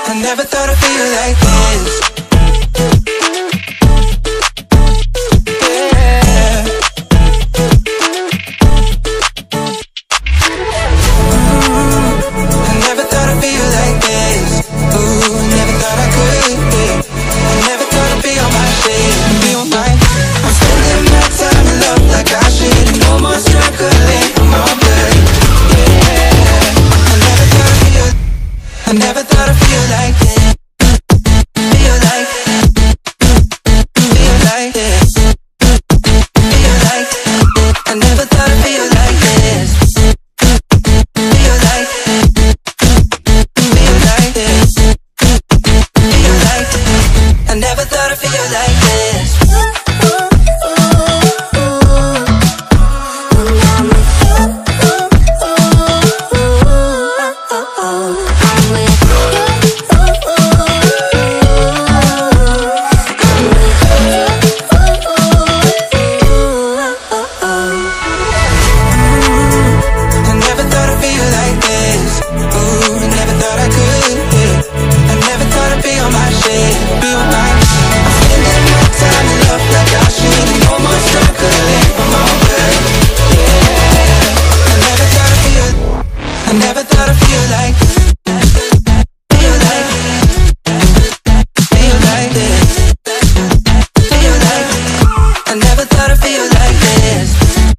I never thought I'd feel like this. Yeah. I never thought I'd feel like this. Ooh, never thought I could. Yeah. I never thought I'd be on my shit and be on my. I'm spending my time in love like I should. No more struggling for my blood. Yeah. I never thought I'd feel like this. Feel like this. Feel like I never thought I'd feel like this. Feel like this. Feel like I never thought I'd feel like this. I never thought I'd feel like this.